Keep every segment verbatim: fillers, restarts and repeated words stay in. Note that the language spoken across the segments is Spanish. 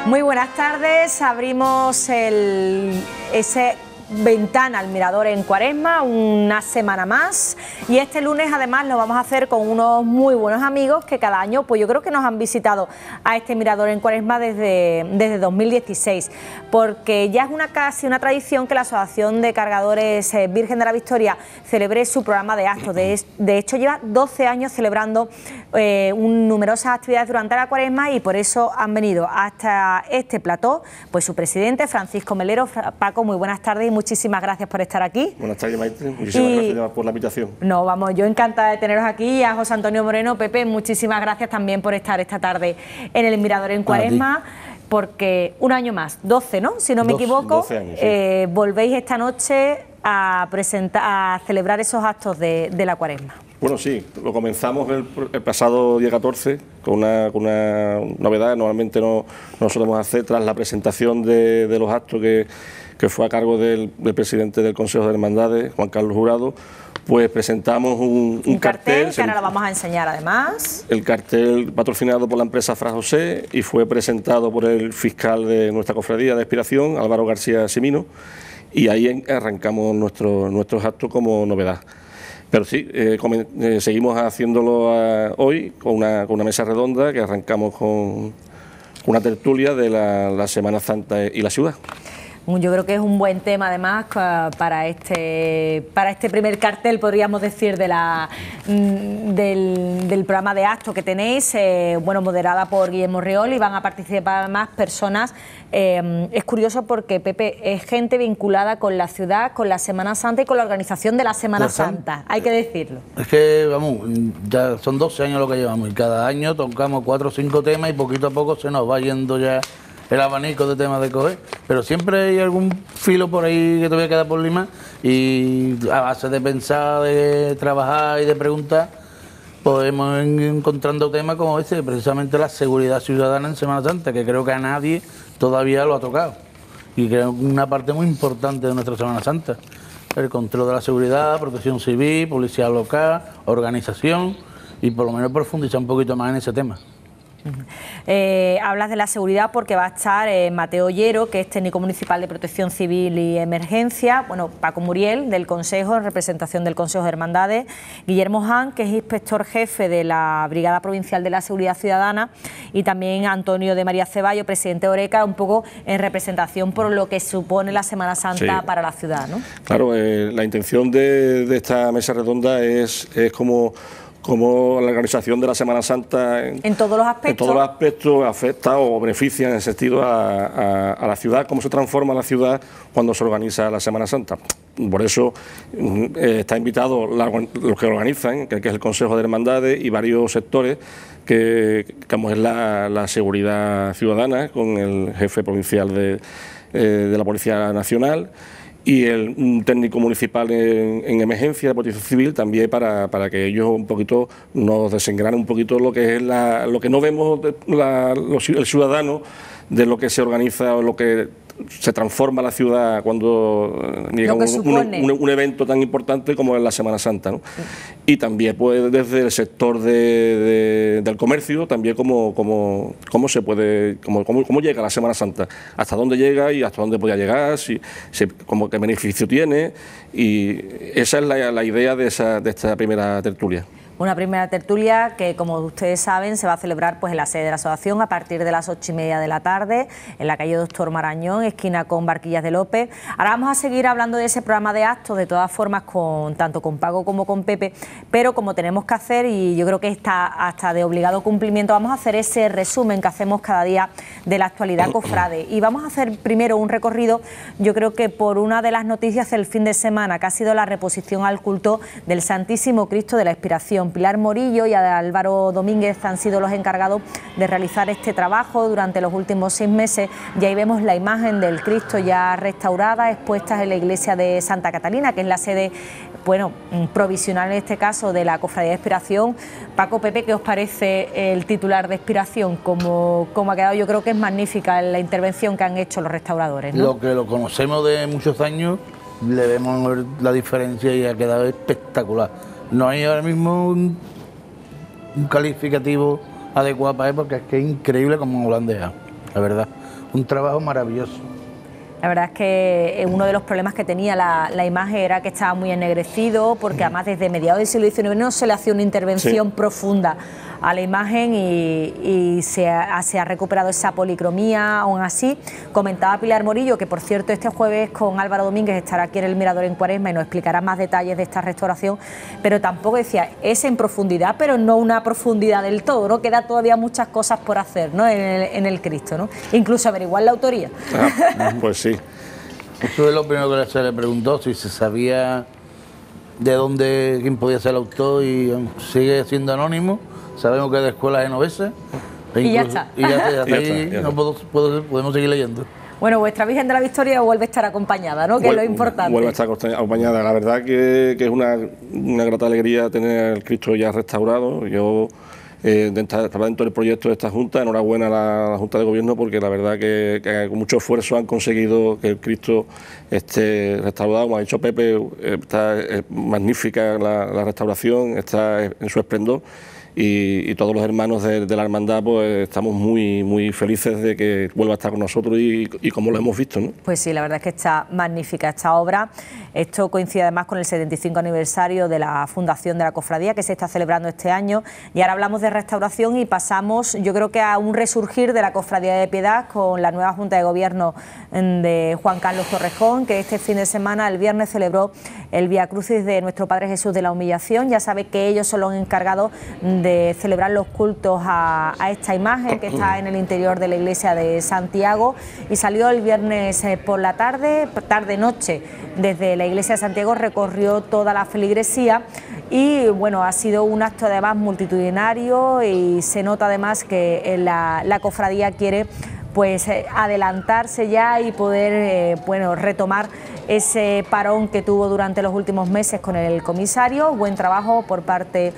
Muy buenas tardes, abrimos el, ese ventana al mirador en Cuaresma, una semana más, y este lunes además lo vamos a hacer con unos muy buenos amigos que cada año pues yo creo que nos han visitado a este mirador en Cuaresma desde, desde dos mil dieciséis, porque ya es una casi una tradición que la Asociación de Cargadores eh, Virgen de la Victoria celebre su programa de actos. De, de hecho lleva doce años celebrando eh, un, numerosas actividades durante la Cuaresma, y por eso han venido hasta este plató pues su presidente Francisco Melero. Paco, muy buenas tardes y muchísimas gracias por estar aquí. Buenas tardes, Maite. Muchísimas y, gracias por la invitación. No, vamos, yo encantada de teneros aquí. A José Antonio Moreno, Pepe, muchísimas gracias también por estar esta tarde en el mirador en Cuaresma, porque un año más, doce, ¿no? Si no me doce, equivoco, doce años, sí. eh, volvéis esta noche a presentar, a celebrar esos actos de, de la Cuaresma. Bueno, sí, lo comenzamos el, el pasado día catorce con una, con una novedad. Normalmente no, no solemos hacer tras la presentación de, de los actos que, que fue a cargo del, del presidente del Consejo de Hermandades, Juan Carlos Jurado. Pues presentamos un, un, un cartel, cartel que ahora lo vamos a enseñar además. El cartel patrocinado por la empresa Fra José y fue presentado por el fiscal de nuestra cofradía de expiración, Álvaro García Simino, y ahí arrancamos nuestro, nuestros actos como novedad. Pero sí, eh, eh, seguimos haciéndolo a, hoy con una, con una mesa redonda que arrancamos con una tertulia de la, la Semana Santa y la ciudad. Yo creo que es un buen tema además para este para este primer cartel, podríamos decir, de la del, del programa de actos que tenéis, eh, bueno, moderada por Guillermo Riol, y van a participar además personas. Eh, es curioso porque, Pepe, es gente vinculada con la ciudad, con la Semana Santa y con la organización de la Semana la Santa, hay que decirlo. Es que, vamos, ya son doce años lo que llevamos y cada año tocamos cuatro o cinco temas y poquito a poco se nos va yendo ya el abanico de temas de coger, pero siempre hay algún filo por ahí que todavía queda por limar, y a base de pensar, de trabajar y de preguntar, podemos ir encontrando temas como este, precisamente la seguridad ciudadana en Semana Santa, que creo que a nadie todavía lo ha tocado, y creo que es una parte muy importante de nuestra Semana Santa: el control de la seguridad, protección civil, policía local, organización, y por lo menos profundizar un poquito más en ese tema. Eh, hablas de la seguridad porque va a estar eh, Mateo Ollero, que es técnico municipal de Protección Civil y Emergencia, bueno, Paco Muriel, del Consejo, en representación del Consejo de Hermandades, Guillermo Han, que es inspector jefe de la Brigada Provincial de la Seguridad Ciudadana, y también Antonio de María Ceballo, presidente de Oreca, un poco en representación por lo que supone la Semana Santa, sí, para la ciudad, ¿no? Claro, eh, la intención de, de esta mesa redonda es, es como... como la organización de la Semana Santa en, en todos los aspectos, en todos los aspectos afecta o beneficia en el sentido a, a, a la ciudad, cómo se transforma la ciudad cuando se organiza la Semana Santa. Por eso eh, está invitado la, los que organizan, que, que es el Consejo de Hermandades y varios sectores, que, que es la, la seguridad ciudadana, con el jefe provincial de, eh, de la Policía Nacional, y el, un técnico municipal en, en emergencia de protección civil también, para, para que ellos un poquito nos desengranen un poquito lo que es la, lo que no vemos de, la, los, el ciudadano, de lo que se organiza o lo que se transforma la ciudad cuando llega un, un, un, un evento tan importante como es la Semana Santa, ¿no? Sí. Y también pues desde el sector de, de, del comercio, también cómo, cómo, cómo se puede, cómo, cómo, cómo llega la Semana Santa, hasta dónde llega y hasta dónde podía llegar, si, si, cómo, qué beneficio tiene, y esa es la, la idea de, esa, de esta primera tertulia. Una primera tertulia que, como ustedes saben, se va a celebrar pues en la sede de la asociación a partir de las ocho y media de la tarde, en la calle Doctor Marañón, esquina con Barquillas de López. Ahora vamos a seguir hablando de ese programa de actos, de todas formas, con tanto con Paco como con Pepe, pero como tenemos que hacer, y yo creo que está hasta de obligado cumplimiento, vamos a hacer ese resumen que hacemos cada día de la actualidad cofrade. Y vamos a hacer primero un recorrido, yo creo que por una de las noticias del fin de semana, que ha sido la reposición al culto del Santísimo Cristo de la Expiración. Pilar Morillo y Álvaro Domínguez han sido los encargados de realizar este trabajo durante los últimos seis meses. Y ahí vemos la imagen del Cristo ya restaurada, expuesta en la iglesia de Santa Catalina, que es la sede, bueno, provisional en este caso, de la Cofradía de Expiración. Paco, Pepe, ¿qué os parece el titular de Expiración? Como, como ha quedado, yo creo que es magnífica la intervención que han hecho los restauradores, ¿no? Lo que lo conocemos de muchos años, le vemos la diferencia y ha quedado espectacular. No hay ahora mismo un, un calificativo adecuado para él, porque es que es increíble como lo han dejado, la verdad. un trabajo maravilloso. La verdad es que uno de los problemas que tenía la, la imagen era que estaba muy ennegrecido, porque además desde mediados del siglo diecinueve no se le hacía una intervención sí. profunda a la imagen y, y se, ha, se ha recuperado esa policromía. Aún así, comentaba Pilar Morillo, que por cierto este jueves con Álvaro Domínguez estará aquí en el Mirador en Cuaresma y nos explicará más detalles de esta restauración, pero tampoco decía, es en profundidad, pero no una profundidad del todo, ¿no? Queda todavía muchas cosas por hacer, ¿no? en, el, en el Cristo, ¿no? Incluso averiguar la autoría. Ah, pues sí. Eso es lo primero que se le preguntó, si se sabía de dónde, quién podía ser el autor, y sigue siendo anónimo. Sabemos que es de escuela genovesa. E y ya está. Y ya está, ya está, y ya está, ya no puedo, puedo, podemos seguir leyendo. Bueno, vuestra Virgen de la Victoria vuelve a estar acompañada, ¿no? Que Vuelve, es lo importante. Vuelve a estar acompañada. La verdad que, que es una, una grata alegría tener el Cristo ya restaurado. Yo Eh, estaba dentro del proyecto de esta Junta. Enhorabuena a la, la Junta de Gobierno, porque la verdad que, que con mucho esfuerzo han conseguido que el Cristo esté restaurado. Como ha dicho Pepe, eh, está eh, magnífica la, la restauración, está en su esplendor. Y, y todos los hermanos de, de la hermandad pues estamos muy muy felices de que vuelva a estar con nosotros y, y como lo hemos visto, ¿no? Pues sí, la verdad es que está magnífica esta obra. Esto coincide además con el setenta y cinco aniversario de la fundación de la cofradía, que se está celebrando este año, y ahora hablamos de restauración y pasamos, yo creo que a un resurgir de la Cofradía de Piedad con la nueva Junta de Gobierno de Juan Carlos Torrejón, que este fin de semana, el viernes, celebró el Vía Crucis de nuestro Padre Jesús de la Humillación. Ya sabe que ellos son los encargados de celebrar los cultos a, a esta imagen que está en el interior de la iglesia de Santiago, y salió el viernes por la tarde, tarde-noche, desde la iglesia de Santiago, recorrió toda la feligresía y bueno, ha sido un acto además multitudinario, y se nota además que la, la cofradía quiere pues adelantarse ya y poder eh, bueno, retomar ese parón que tuvo durante los últimos meses con el comisario. Buen trabajo por parte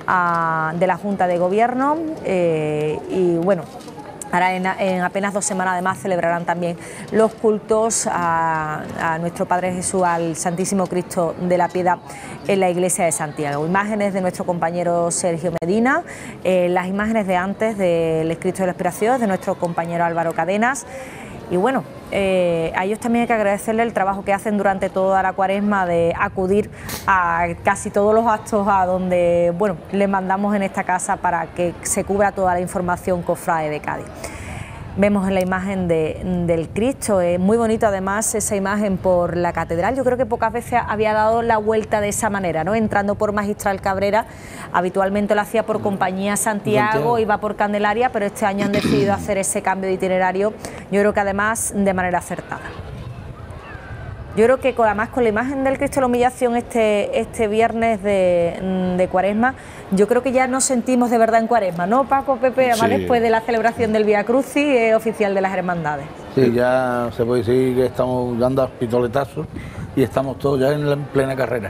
a, de la Junta de Gobierno eh, y bueno, ahora en, en apenas dos semanas además celebrarán también los cultos a, a nuestro Padre Jesús, al Santísimo Cristo de la Piedad en la iglesia de Santiago. Imágenes de nuestro compañero Sergio Medina, eh, las imágenes de antes del Cristo de la Expiración de nuestro compañero Álvaro Cadenas. Y bueno, eh, a ellos también hay que agradecerle el trabajo que hacen durante toda la Cuaresma de acudir a casi todos los actos a donde, bueno, les mandamos en esta casa para que se cubra toda la información cofrade de Cádiz. Vemos en la imagen de, del Cristo, es muy bonito además esa imagen por la catedral. Yo creo que pocas veces había dado la vuelta de esa manera, ¿no? Entrando por Magistral Cabrera, habitualmente lo hacía por Compañía Santiago, iba por Candelaria, pero este año han decidido hacer ese cambio de itinerario, yo creo que además de manera acertada. Yo creo que además con la imagen del Cristo de la Humillación este, este viernes de, de Cuaresma, yo creo que ya nos sentimos de verdad en Cuaresma, ¿no, Paco, Pepe? Además sí. Después de la celebración del Vía Crucis eh, oficial de las hermandades. Sí, ya se puede decir que estamos dando a pistoletazos y estamos todos ya en, la, en plena carrera.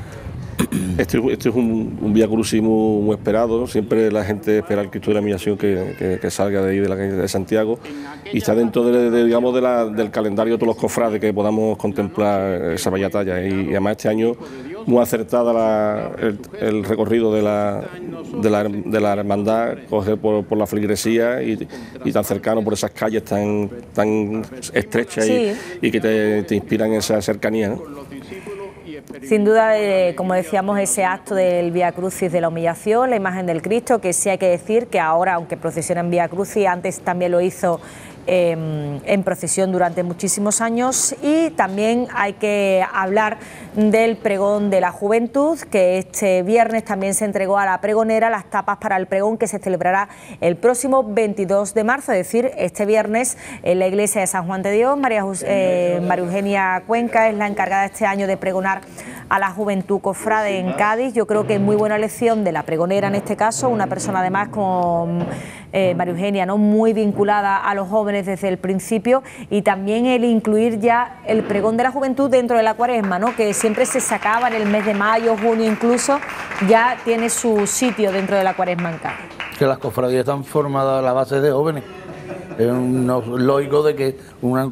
Este, este es un, un Vía Crucis muy, muy esperado. Siempre la gente espera el Cristo de la Humillación que, que, que salga de ahí, de la calle de Santiago, y está dentro de, de, digamos, de la, del calendario de todos los cofrades que podamos contemplar esa bella talla. Y, y además este año muy acertada la, el, el recorrido de la, de la, de la hermandad, coger por, por la feligresía y, y tan cercano por esas calles tan, tan estrechas sí. y, y que te, te inspiran esa cercanía, ¿no? Sin duda, eh, como decíamos, ese acto del Vía Crucis de la Humillación, la imagen del Cristo, que sí hay que decir que ahora, aunque procesiona en Vía Crucis, antes también lo hizo eh, en procesión durante muchísimos años. Y también hay que hablar del pregón de la juventud, que este viernes también se entregó a la pregonera las tapas para el pregón que se celebrará el próximo veintidós de marzo, es decir, este viernes en la iglesia de San Juan de Dios. María, eh, María Eugenia Cuenca es la encargada este año de pregonar a la juventud cofrade en Cádiz. Yo creo que es muy buena elección de la pregonera en este caso, una persona además como eh, María Eugenia, ¿no? Muy vinculada a los jóvenes desde el principio, y también el incluir ya el pregón de la juventud dentro de la Cuaresma, ¿no? Que siempre se sacaba en el mes de mayo, junio incluso, ya tiene su sitio dentro de la Cuaresma en Cádiz. Que las cofradías están formadas a la base de jóvenes. Es lógico de que una,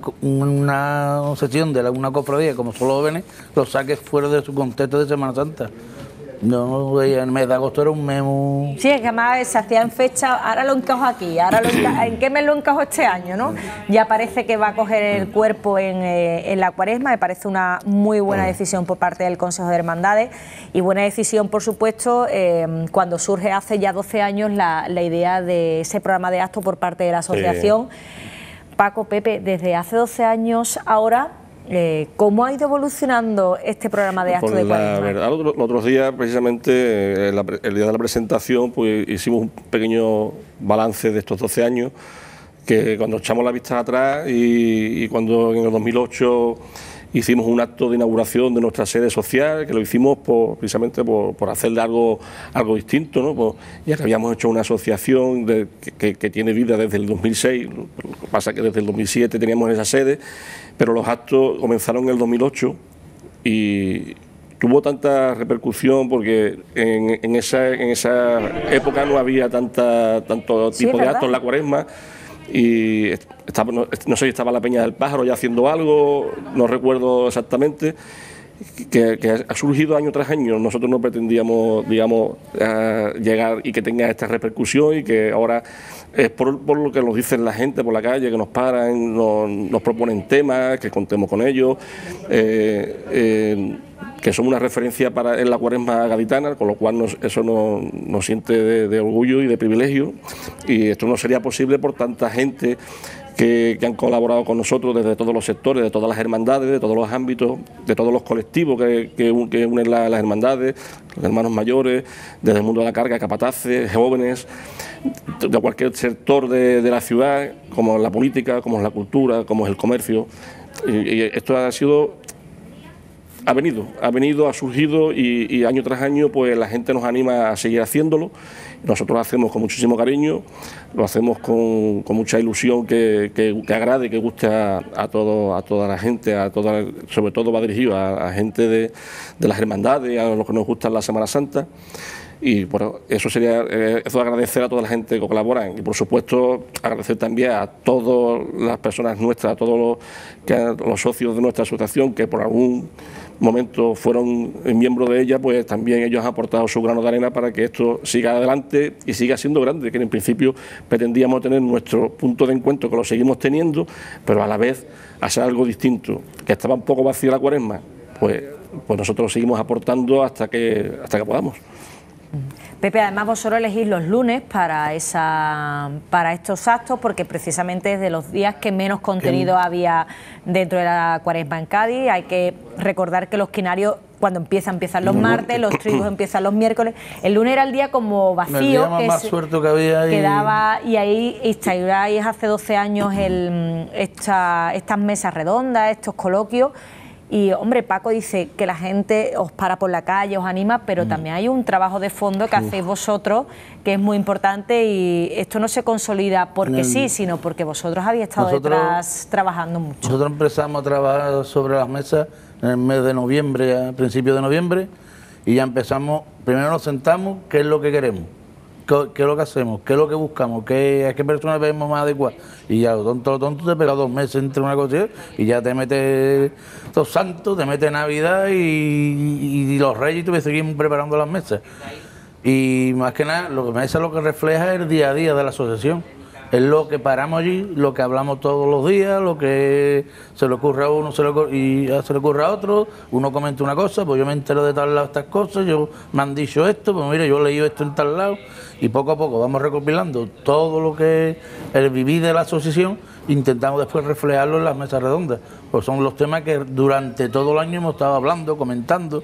una sección de una cofradía como solo jóvenes lo saques fuera de su contexto de Semana Santa. No, el mes de agosto era un mes muy... Sí, es que además se hacía en fecha, ahora lo encajo aquí, ahora lo encajo, ¿en qué mes lo encajo este año, no? Ya parece que va a coger el cuerpo en, eh, en la Cuaresma, me parece una muy buena decisión por parte del Consejo de Hermandades y buena decisión, por supuesto, eh, cuando surge hace ya doce años la, la idea de ese programa de actos por parte de la asociación. Sí. Paco, Pepe, desde hace doce años ahora... Eh, ¿Cómo ha ido evolucionando este programa de actos pues de Cuaresma? La verdad, los, los otros días, precisamente, el, el día de la presentación, pues hicimos un pequeño balance de estos doce años, que cuando echamos la vista atrás y, y cuando en el dos mil ocho hicimos un acto de inauguración de nuestra sede social, que lo hicimos por, precisamente por, por hacerle algo, algo distinto, ¿no? Pues, ya que habíamos hecho una asociación de, que, que, que tiene vida desde el dos mil seis, lo que pasa es que desde el dos mil siete teníamos esa sede, pero los actos comenzaron en el dos mil ocho y tuvo tanta repercusión porque en, en, esa, en esa época no había tanta, tanto sí, tipo de actos en la Cuaresma. Y estaba, no, no sé si estaba la Peña del Pájaro ya haciendo algo, no recuerdo exactamente, que, que ha surgido año tras año. Nosotros no pretendíamos, digamos, uh, llegar y que tenga esta repercusión y que ahora es por, por lo que nos dicen la gente por la calle, que nos paran, nos, nos proponen temas, que contemos con ellos, eh, eh, que son una referencia para en la Cuaresma gaditana, con lo cual nos, eso nos, nos siente de, de orgullo y de privilegio, y esto no sería posible por tanta gente que, que han colaborado con nosotros desde todos los sectores, de todas las hermandades, de todos los ámbitos, de todos los colectivos que, que, que unen la, las hermandades, los hermanos mayores, desde el mundo de la carga, capataces, jóvenes, de cualquier sector de, de la ciudad, como la política, como la cultura, como es el comercio. Y, y esto ha sido... Ha venido, ha venido, ha surgido y, y año tras año pues la gente nos anima a seguir haciéndolo. Nosotros lo hacemos con muchísimo cariño, lo hacemos con, con mucha ilusión que, que, que agrade, que guste a, a, todo, a toda la gente, a toda, sobre todo va dirigido a, a gente de, de las hermandades, a los que nos gusta la Semana Santa. Y bueno, eso sería eh, eso agradecer a toda la gente que colaboran y por supuesto agradecer también a todas las personas nuestras, a todos los, que, los socios de nuestra asociación que por algún momento fueron miembros de ella, pues también ellos han aportado su grano de arena para que esto siga adelante y siga siendo grande, que en principio pretendíamos tener nuestro punto de encuentro, que lo seguimos teniendo, pero a la vez hacer algo distinto, que estaba un poco vacía la Cuaresma, pues, pues nosotros seguimos aportando hasta que, hasta que podamos. Pepe, además vosotros elegís los lunes para esa para estos actos porque precisamente es de los días que menos contenido había dentro de la Cuaresma en Cádiz. Hay que recordar que los quinarios cuando empiezan, empiezan los martes, los trigos empiezan los miércoles. El lunes era el día como vacío, el día más, que más suelto que había y... quedaba, y ahí instauráis hace doce años el, esta, estas mesas redondas, estos coloquios. Y, hombre, Paco dice que la gente os para por la calle, os anima, pero mm. también hay un trabajo de fondo que Uf. hacéis vosotros, que es muy importante y esto no se consolida porque el... sí, sino porque vosotros habéis estado nosotros, detrás trabajando mucho. Nosotros empezamos a trabajar sobre las mesas en el mes de noviembre, a principios de noviembre, y ya empezamos, primero nos sentamos, ¿qué es lo que queremos? ¿Qué, qué es lo que hacemos? ¿Qué es lo que buscamos? ¿Qué, ¿A qué personas vemos más adecuadas? Y ya, lo tonto, lo tonto, te pega dos meses entre una cosa y otra, y ya te metes los santos, te metes Navidad y, y, y los reyes, y tú seguimos preparando las mesas. Y más que nada, lo que mesa lo que refleja es el día a día de la asociación. Es lo que paramos allí, lo que hablamos todos los días, lo que se le ocurre a uno se le ocurre, y se le ocurre a otro, uno comenta una cosa, pues yo me entero de tal lado estas cosas, yo me han dicho esto, pues mira, yo he leído esto en tal lado, y poco a poco vamos recopilando todo lo que es el vivir de la asociación, intentamos después reflejarlo en las mesas redondas, pues son los temas que durante todo el año hemos estado hablando, comentando.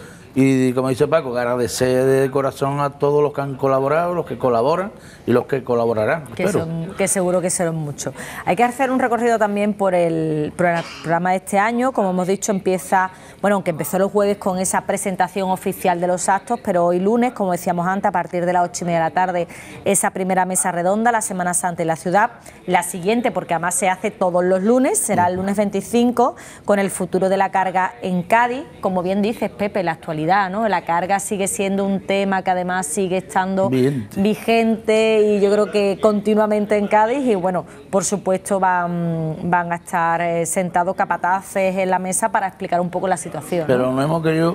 Y como dice Paco, agradecer de corazón a todos los que han colaborado, los que colaboran y los que colaborarán. Que, son, que seguro que serán muchos. Hay que hacer un recorrido también por el programa de este año. Como hemos dicho, empieza, bueno, aunque empezó los jueves con esa presentación oficial de los actos, pero hoy lunes, como decíamos antes, a partir de las ocho y media de la tarde, esa primera mesa redonda, la Semana Santa en la ciudad. La siguiente, porque además se hace todos los lunes, será el lunes veinticinco, con el futuro de la carga en Cádiz. Como bien dices, Pepe, la actualidad actualidad, ¿no? La carga sigue siendo un tema que además sigue estando vigente, vigente y yo creo que continuamente en Cádiz, y bueno, por supuesto van, van a estar eh, sentados capataces en la mesa para explicar un poco la situación, ¿no? Pero no hemos querido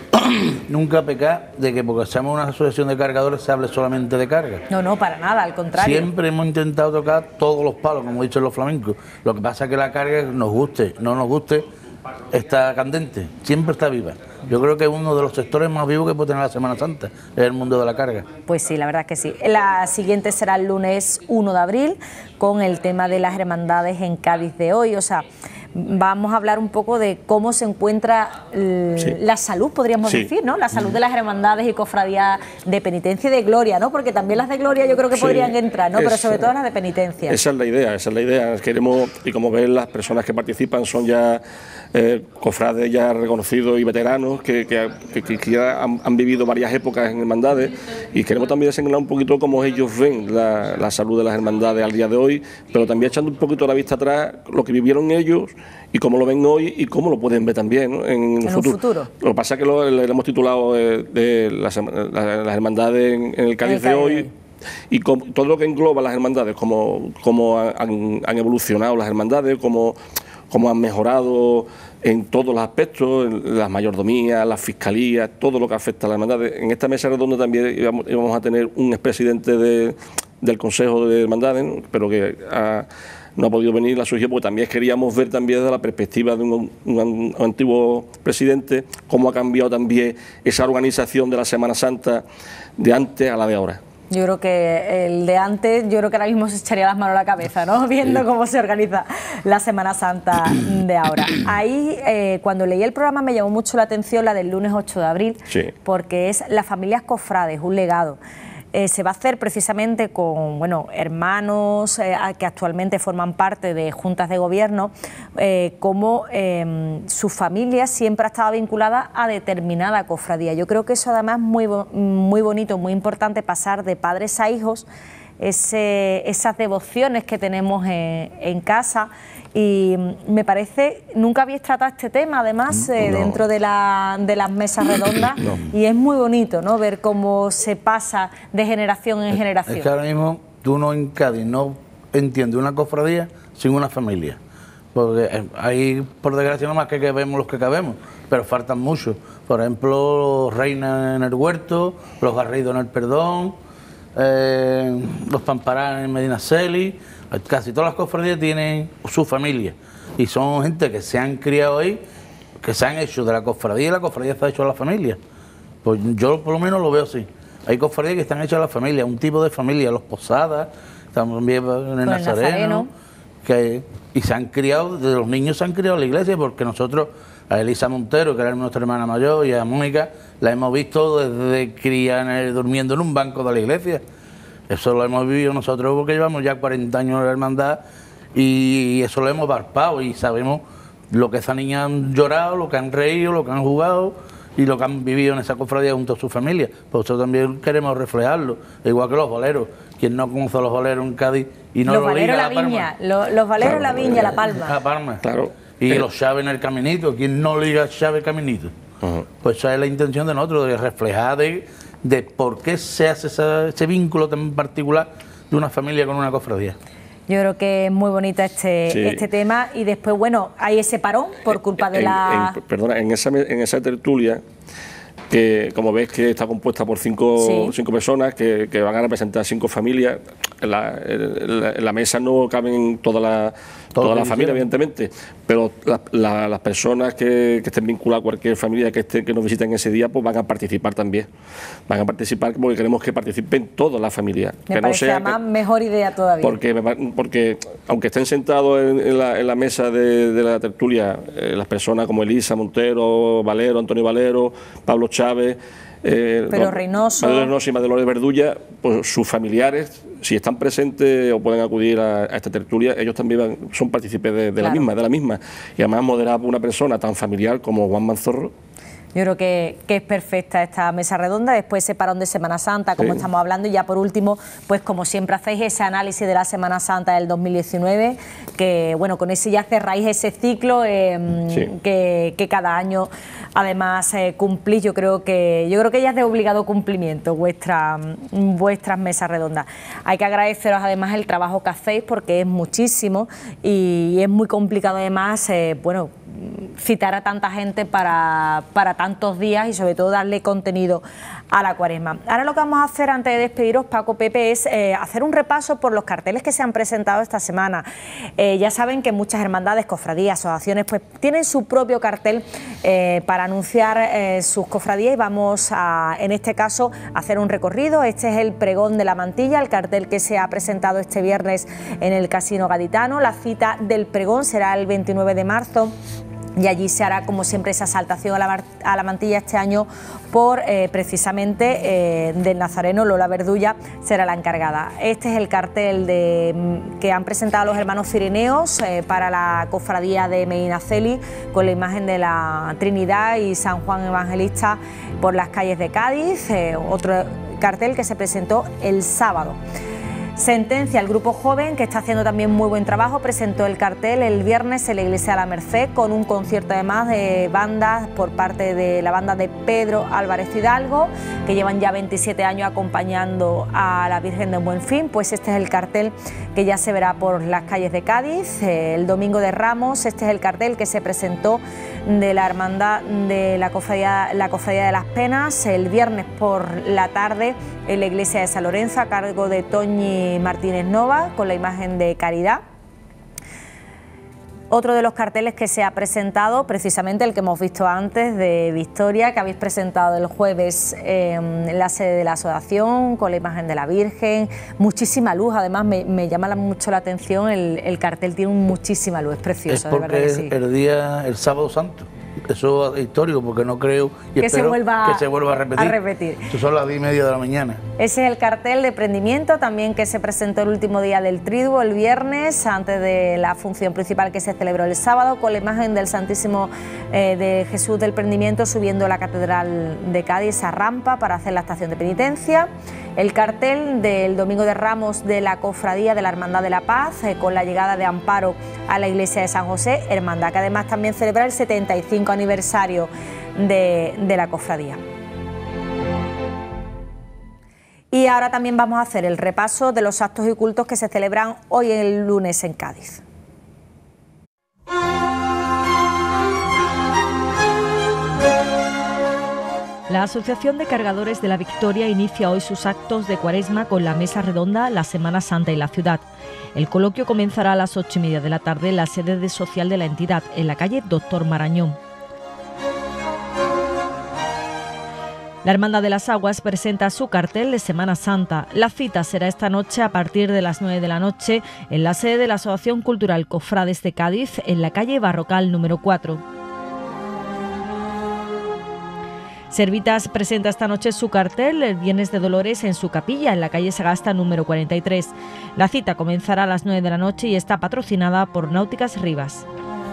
nunca pecar de que porque seamos una asociación de cargadores se hable solamente de carga. No, no, para nada, al contrario. Siempre hemos intentado tocar todos los palos, como he dicho en los flamencos. Lo que pasa es que la carga, nos guste, no nos guste, está candente, siempre está viva. Yo creo que es uno de los sectores más vivos que puede tener la Semana Santa, es el mundo de la carga. Pues sí, la verdad es que sí. La siguiente será el lunes uno de abril, con el tema de las hermandades en Cádiz de hoy. O sea, vamos a hablar un poco de cómo se encuentra sí. la salud, podríamos sí. decir, ¿no? La salud de las hermandades y cofradías de penitencia y de gloria, ¿no? Porque también las de gloria yo creo que sí, podrían entrar, ¿no? Pero es, sobre todo las de penitencia. Esa es la idea, esa es la idea. Queremos, y como ven, las personas que participan son ya eh, cofrades ya reconocidos y veteranos que, que, que, que ya han, han vivido varias épocas en hermandades, y queremos también desengranar un poquito cómo ellos ven la, la salud de las hermandades al día de hoy, pero también echando un poquito la vista atrás, lo que vivieron ellos y cómo lo ven hoy y cómo lo pueden ver también, ¿no? en, en el futuro. futuro. Lo que pasa es que lo, le hemos titulado de, de las, las hermandades en, en el Cádiz de hoy, y con, todo lo que engloba las hermandades, cómo, cómo han, han evolucionado las hermandades, cómo, cómo han mejorado en todos los aspectos, en las mayordomías, las fiscalías, todo lo que afecta a las hermandades. En esta mesa redonda también íbamos, íbamos a tener un expresidente de, del Consejo de Hermandades, ¿no? Pero que ha, no ha podido venir, la surgió porque también queríamos ver también desde la perspectiva de un, un, un antiguo presidente cómo ha cambiado también esa organización de la Semana Santa de antes a la de ahora. Yo creo que el de antes, yo creo que ahora mismo se echaría las manos a la cabeza, ¿no? Viendo sí. cómo se organiza la Semana Santa de ahora. Ahí, eh, cuando leí el programa, me llamó mucho la atención la del lunes ocho de abril, sí. porque es las familias cofrades, un legado. Eh, se va a hacer precisamente con bueno, hermanos eh, que actualmente forman parte de juntas de gobierno, eh, como eh, su familia siempre ha estado vinculada a determinada cofradía. Yo creo que eso además es muy, muy bonito, muy importante, pasar de padres a hijos, ese, esas devociones que tenemos en, en casa. Y me parece, nunca habéis tratado este tema, además, eh, no. dentro de, la, de las mesas redondas, no. y es muy bonito, ¿no?, ver cómo se pasa de generación en generación. Es que ahora mismo tú no en Cádiz no entiendes una cofradía sin una familia, porque hay, por desgracia, no más que cabemos los que cabemos, pero faltan muchos. Por ejemplo, los Reinas en el Huerto, los Garridos en el Perdón, eh, los Pamparán en Medinaceli. Casi todas las cofradías tienen su familia y son gente que se han criado ahí, que se han hecho de la cofradía, y la cofradía se ha hecho a la familia. Pues yo por lo menos lo veo así. Hay cofradías que están hechas a la familia, un tipo de familia, los Posadas, también en el Nazareno, Nazareno. Que, y se han criado, de los niños se han criado en la iglesia, porque nosotros, a Elisa Montero, que era nuestra hermana mayor, y a Mónica, la hemos visto desde cría en el, durmiendo en un banco de la iglesia. Eso lo hemos vivido nosotros porque llevamos ya cuarenta años en la hermandad, y eso lo hemos palpado y sabemos lo que esas niñas han llorado, lo que han reído, lo que han jugado y lo que han vivido en esa cofradía junto a su familia. Por eso también queremos reflejarlo, igual que los boleros. Quien no conoce a los boleros en Cádiz y no los lo liga, la, la Viña, los, los boleros claro, la Viña, la Palma. La Palma, claro. Y eh. los Chaves en el Caminito, quien no liga Chaves Caminito. Uh-huh. Pues esa es la intención de nosotros, de reflejar de, de por qué se hace esa, ese vínculo tan particular de una familia con una cofradía. Yo creo que es muy bonito este, sí. este tema, y después, bueno, hay ese parón por culpa de en, la... En, perdona, en esa, en esa tertulia, que como ves que está compuesta por cinco, sí. cinco personas que, que van a representar cinco familias, en la, en la, en la mesa no caben toda la, toda la familia, evidentemente, pero la, la, las personas que, que estén vinculadas a cualquier familia que, esté, que nos visiten ese día, pues van a participar también. Van a participar porque queremos que participen todas las familias. Me que parece no sea además que, mejor idea todavía. Porque, porque aunque estén sentados en, en, la, en la mesa de, de la tertulia, eh, las personas como Elisa Montero, Valero, Antonio Valero, Pablo Chávez, eh, pero Reynoso, Reynoso y Dolores Verdulla, pues sus familiares, si están presentes o pueden acudir a, a esta tertulia, ellos también van, son partícipes de, de claro. la misma, de la misma. Y además moderada por una persona tan familiar como Juan Manzorro. Yo creo que, que es perfecta esta mesa redonda, después ese parón de Semana Santa, como sí. estamos hablando, y ya por último, pues como siempre hacéis ese análisis de la Semana Santa del dos mil diecinueve, que bueno, con ese ya cerráis ese ciclo eh, sí. que, que cada año además eh, cumplís. Yo creo que yo creo que ya es de obligado cumplimiento vuestra, vuestras mesas redondas. Hay que agradeceros además el trabajo que hacéis, porque es muchísimo y es muy complicado además, eh, bueno, citar a tanta gente para, para tantos días y sobre todo darle contenido a la Cuaresma. Ahora lo que vamos a hacer antes de despediros, Paco, Pepe, es eh, hacer un repaso por los carteles que se han presentado esta semana. Eh, ya saben que muchas hermandades, cofradías, asociaciones, pues tienen su propio cartel eh, para anunciar eh, sus cofradías, y vamos a, en este caso, a hacer un recorrido. Este es el pregón de la mantilla, el cartel que se ha presentado este viernes en el Casino Gaditano. La cita del pregón será el veintinueve de marzo. Y allí se hará, como siempre, esa exaltación a la, a la mantilla este año por, eh, precisamente, eh, del nazareno. Lola Verdulla será la encargada. Este es el cartel de, que han presentado los hermanos Cirineos eh, para la cofradía de Medinaceli, con la imagen de la Trinidad y San Juan Evangelista por las calles de Cádiz. Eh, otro cartel que se presentó el sábado. Sentencia, el grupo joven, que está haciendo también muy buen trabajo, presentó el cartel el viernes en la Iglesia de la Merced, con un concierto además de bandas por parte de la banda de Pedro Álvarez Hidalgo, que llevan ya veintisiete años acompañando a la Virgen del Buen Fin. Pues este es el cartel que ya se verá por las calles de Cádiz. El domingo de Ramos, este es el cartel que se presentó de la hermandad de la cofradía, la cofradía de las Penas, el viernes por la tarde en la iglesia de San Lorenzo, a cargo de Toñi Martínez Nova, con la imagen de Caridad. Otro de los carteles que se ha presentado, precisamente el que hemos visto antes, de Victoria, que habéis presentado el jueves en la sede de la asociación, con la imagen de la Virgen, muchísima luz. Además me, me llama mucho la atención, el, el cartel tiene muchísima luz, es precioso. Es porque de verdad que sí. Es el día, el sábado santo. Eso es histórico, porque no creo y que, espero se vuelva que se vuelva a repetir. A repetir. Eso son las diez y media de la mañana. Ese es el cartel de prendimiento también que se presentó el último día del Triduo, el viernes, antes de la función principal que se celebró el sábado, con la imagen del Santísimo eh, de Jesús del Prendimiento subiendo la Catedral de Cádiz a rampa para hacer la estación de penitencia. El cartel del Domingo de Ramos de la Cofradía de la Hermandad de la Paz, eh, con la llegada de Amparo a la iglesia de San José, hermandad que además también celebra el setenta y cinco aniversario de, de la cofradía. Y ahora también vamos a hacer el repaso de los actos y cultos que se celebran hoy el lunes en Cádiz. La Asociación de Cargadores de la Victoria inicia hoy sus actos de Cuaresma con la mesa redonda La Semana Santa y la Ciudad. El coloquio comenzará a las ocho y media de la tarde en la sede de social de la entidad, en la calle Doctor Marañón. La Hermandad de las Aguas presenta su cartel de Semana Santa. La cita será esta noche a partir de las nueve de la noche en la sede de la Asociación Cultural Cofrades de Cádiz, en la calle Barrocal número cuatro. Servitas presenta esta noche su cartel el Viernes de Dolores en su capilla, en la calle Sagasta número cuarenta y tres. La cita comenzará a las nueve de la noche y está patrocinada por Náuticas Rivas.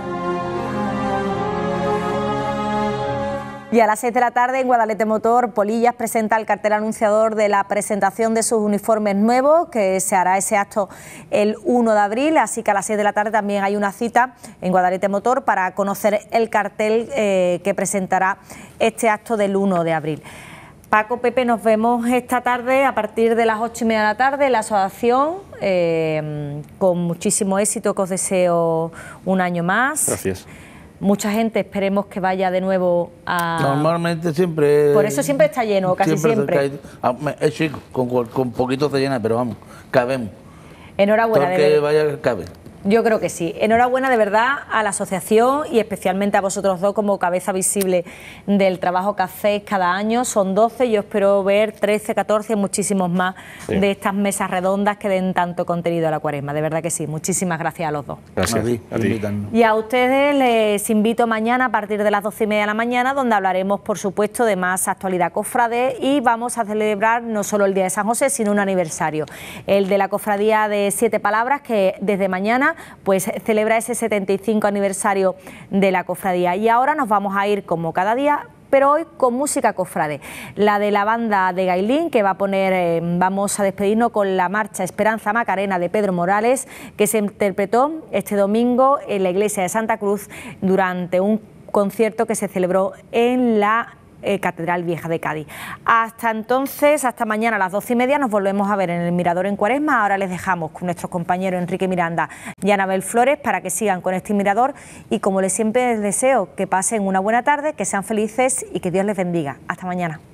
Y a las seis de la tarde en Guadalete Motor, Polillas presenta el cartel anunciador de la presentación de sus uniformes nuevos, que se hará ese acto el uno de abril, así que a las seis de la tarde también hay una cita en Guadalete Motor para conocer el cartel eh, que presentará este acto del uno de abril. Paco, Pepe, nos vemos esta tarde a partir de las ocho y media de la tarde en la asociación, eh, con muchísimo éxito, que os deseo un año más. Gracias. Mucha gente, esperemos que vaya de nuevo a... Normalmente siempre... Por eso siempre está lleno, casi siempre. siempre. Es chico, con, con poquitos de llena, pero vamos, cabemos. Enhorabuena. Todo el que vaya, cabe. Yo creo que sí. Enhorabuena de verdad a la asociación y especialmente a vosotros dos como cabeza visible del trabajo que hacéis cada año. Son doce, yo espero ver trece, catorce, muchísimos más sí. de estas mesas redondas que den tanto contenido a la Cuaresma. De verdad que sí. Muchísimas gracias a los dos. Gracias. A ti, a ti. Y a ustedes les invito mañana a partir de las doce y media de la mañana, donde hablaremos, por supuesto, de más actualidad cofrade y vamos a celebrar no solo el Día de San José, sino un aniversario. El de la cofradía de Siete Palabras, que desde mañana pues celebra ese setenta y cinco aniversario de la cofradía. Y ahora nos vamos a ir, como cada día, pero hoy con música cofrade, la de la banda de Gailín, que va a poner, eh, vamos a despedirnos con la marcha Esperanza Macarena de Pedro Morales, que se interpretó este domingo en la iglesia de Santa Cruz durante un concierto que se celebró en la Eh, Catedral Vieja de Cádiz. Hasta entonces, hasta mañana a las doce y media nos volvemos a ver en el Mirador en Cuaresma. Ahora les dejamos con nuestros compañeros Enrique Miranda y Anabel Flores para que sigan con este Mirador y como les siempre les deseo que pasen una buena tarde, que sean felices y que Dios les bendiga. Hasta mañana.